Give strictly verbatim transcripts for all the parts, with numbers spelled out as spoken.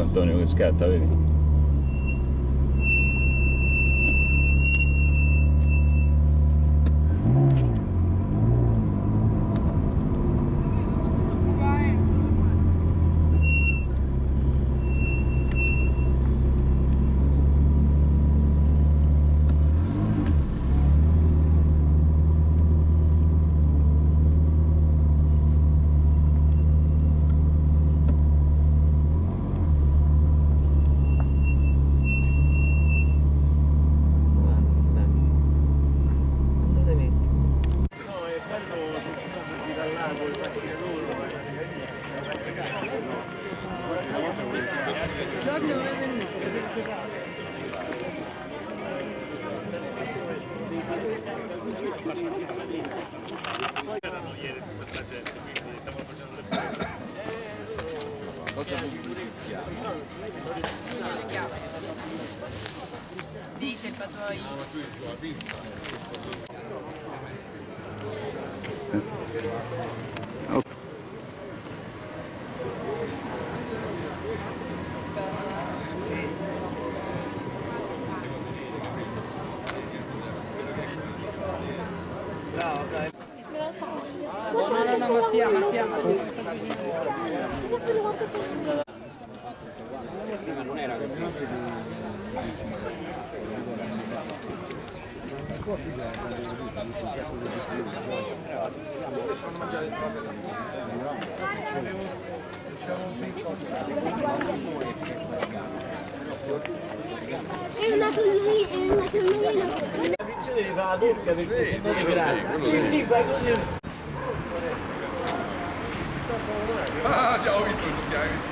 Antonio che scatta, vedi? Cosa pubblicizzare? Dei serbatoi. No, no, no, Mattia, Mattia, Mattia. Prima non era così. È una tonnellina, è una tonnellina. Devi fare la turca per sì, non liberare. Sì, fai così. Ah, già ho visto il cucchiaio.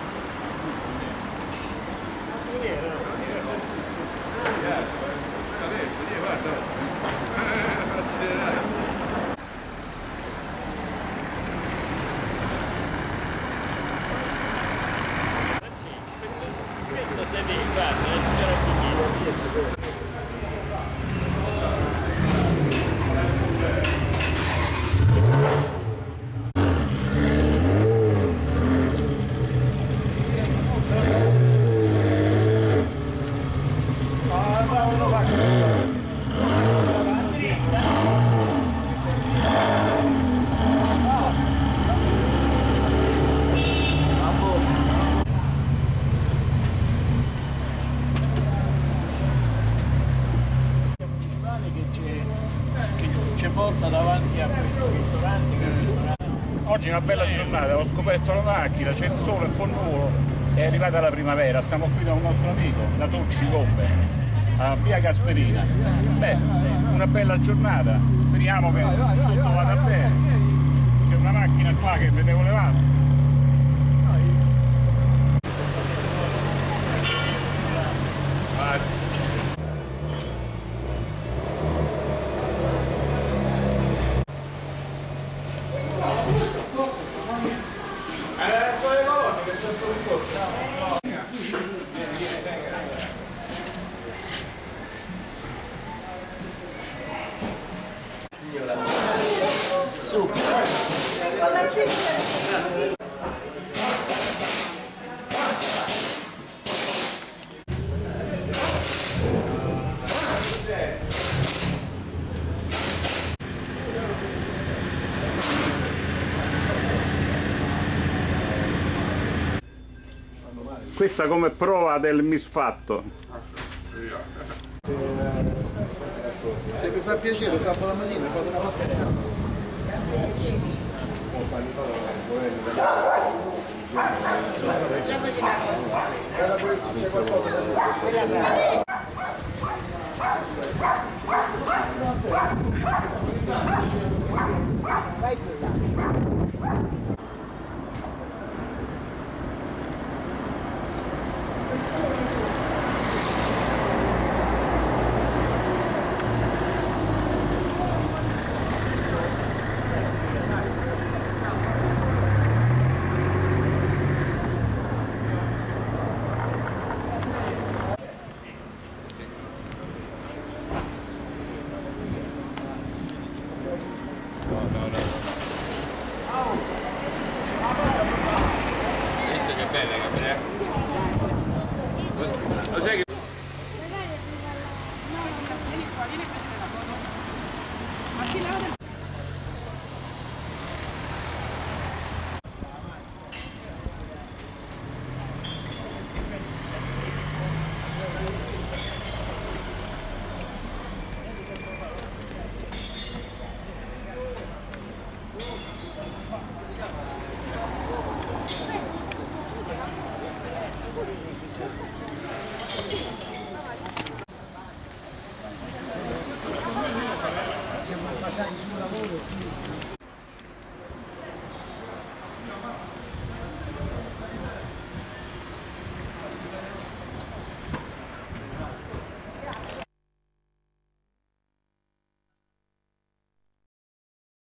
Questo se devi fare, non ci porta davanti a questo ristorante che è un ristorante. Oggi è una bella giornata, ho scoperto la macchina, c'è il sole un po' nuvolo, è arrivata la primavera, stiamo qui da un nostro amico, da Tocci Gombe, a via Gasperina. Beh, una bella giornata, speriamo che tutto vada bene. C'è una macchina qua che vedevo levata. Questa come prova del misfatto. Se vi fa piacere sabato mattina fate una passeggiata. C'è qualcosa da fare.